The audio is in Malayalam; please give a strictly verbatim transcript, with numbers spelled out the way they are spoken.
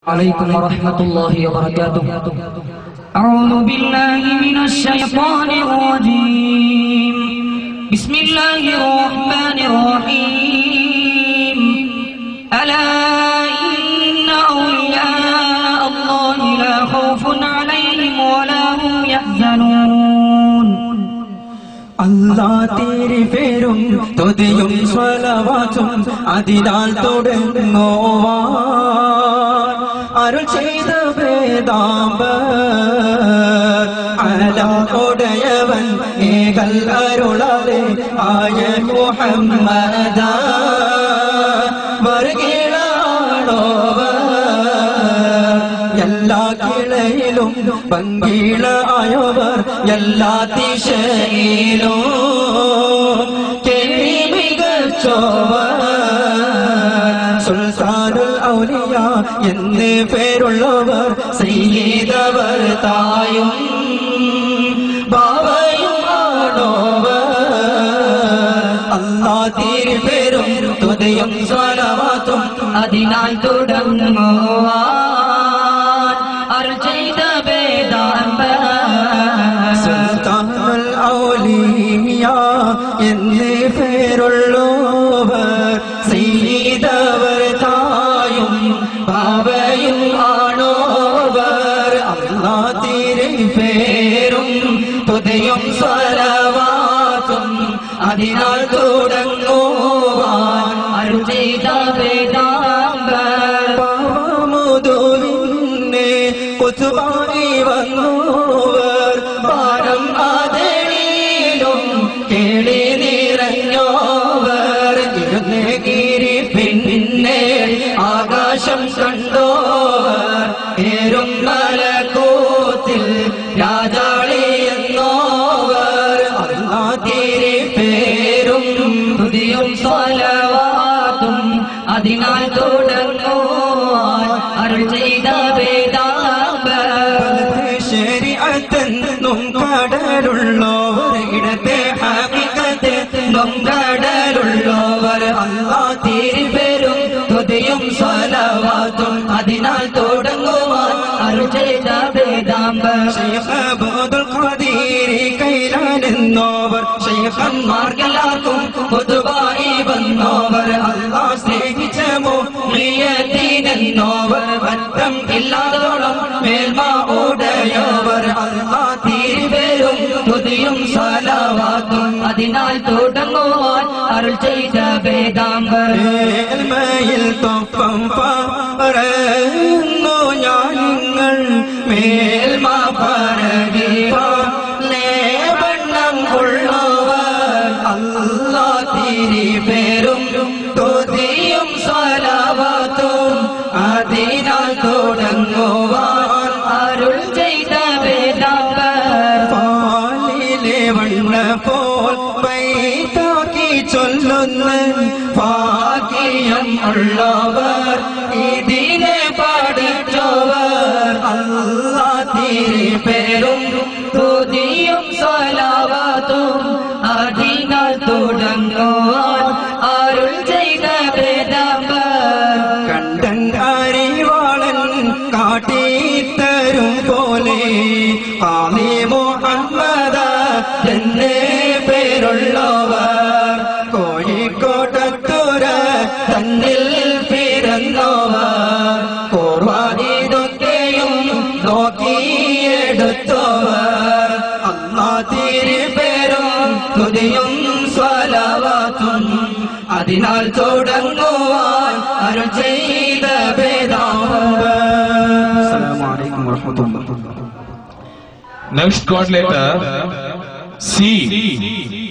عليكم ورحمة الله وبركاته. أعوذ بالله من الشيطان الرجيم. بسم الله الرحمن الرحيم. ألا إن أولياء الله لا خوف عليهم ولا هم يحزنون. Allah तेरे फेरुम तुदियुम സ്വലവാതും അതിനാൽ തുടങ്ങുവാൻ അരുൾ ചെയ്ത വേദാംബർ അലാ ഉടയവൻ ഏകൽ അരുളാലെ ആയ മുഹമ്മദ വർഗീളാണോവർ എല്ലാ കിളയിലും പങ്കിളായവർ എല്ലാ ദിശയിലും കേളി മികച്ചോവർ സുൽത്താനുൽ ഔലിയ എന്ന് പേരുള്ളവർ സയ്യിദവർ തായും ബാവയും ആണോവർ അല്ലാഹ് തിരു പേരും തുതിയും സ്വലവാത്തും അതിനാൽ തുടങ്ങുവാൻ അരുൾ ചെയ്ത വേദാംബർ സുൽത്താനുൽ ഔലിയ എന്ന് പേരുള്ളവർ സയ്യിദവർ തായും ബാവയും ആണോവർ അല്ലാഹ് തിരു പേരും തുതിയും സ്വലവാത്തും അതിനാൽ തുടങ്ങുവാൻ അരുൾ ചെയ്ത വേദാംബർ പാവമുതുവിന്നെ കുതുബായി വന്നോവർ പാരം ആദരിയിലും കേളി നിറഞ്ഞോവർ ഇരുന്നഗിരി പിന്നെ ആകാശം കണ്ടോവർ ഏറും മലക്കൂത്തിൽ രാജാളി എന്നോവർ അല്ലാഹ് തിരു പേരും തുതിയും സ്വലവാത്തും അതിനാൽ തുടങ്ങുവാൻ അരുൾ ചെയ്ത വേദാംബർ ശരീഅത്തെന്നും കടലുള്ളവർ ഇടത്തെ ഹഖീഖത്തെന്നും കടലുള്ളവർ അല്ലാഹ് തിരു പേരും തുതിയും സ്വലവാത്തും അതിനാൽ തുടങ്ങുവാൻ അരുൾ ചെയ്ത വേദാംബർ ശൈഖ് അബ്ദുൽ ഖാദിർ കൈലാനെന്നോവർ ശൈഖന്മാർക്കെല്ലാവർക്കും പൊതുവായി വന്നോവർ അല്ലാഹ് സ്നേഹിച്ച മുഅ്മിനീനെന്നോവർ വറ്റം ഇല്ലാതോളം മേൽമ ഉടയോവർ അല്ലാഹ് തിരു പേരും തുതിയും സ്വലവാത്തും അതിനാൽ തുടങ്ങുവാൻ അരുൾ ചെയ്ത വേദാംബർ മേൽമയിൽ തൊപ്പം പറയുന്നു ഞാനിങ്ങൾ മേൽമ പറയുവാൻ ലേവണ്ണം ഉള്ളവർ അല്ലാഹ് തിരു പേരും തുതിയും സ്വലവാത്തും അതിനാൽ തുടങ്ങുവാൻ അരുൾ ചെയ്ത വേദാംബർ പാലിലെ വണ്ണ പോൽ പൈതാക്കി ചൊല്ലുന്ന ഭാഗ്യം ഉള്ളവർ ഇതിനെ പഠിച്ചവർ അല്ലാഹ് തിരു പേരും തുതിയും സ്വലവാത്തും അതിനാൽ തുടങ്ങുവാൻ അരുൾ ചെയ്ത വേദാംബർ കണ്ടൻ അറിവാളൻ കാട്ടിത്തരും പോലെ ഖാദി മുഹമ്മദ എന്ന് പേരുള്ളവർ കോഴിക്കോട്ടത്തുര തന്നിൽ പിറന്നവർ പൂർവാദിതൊക്കെയും നോക്കിയെടുത്തവർ അല്ലാഹ് തിരു പേരും തുതിയും സ്വലവാത്തും അതിനാൽ തുടങ്ങുവാൻ അരുൾ ചെയ്ത വേദാംബർ. അസ്സലാമു അലൈക്കും വറഹ്മത്തുള്ളാഹി. Next God letter C.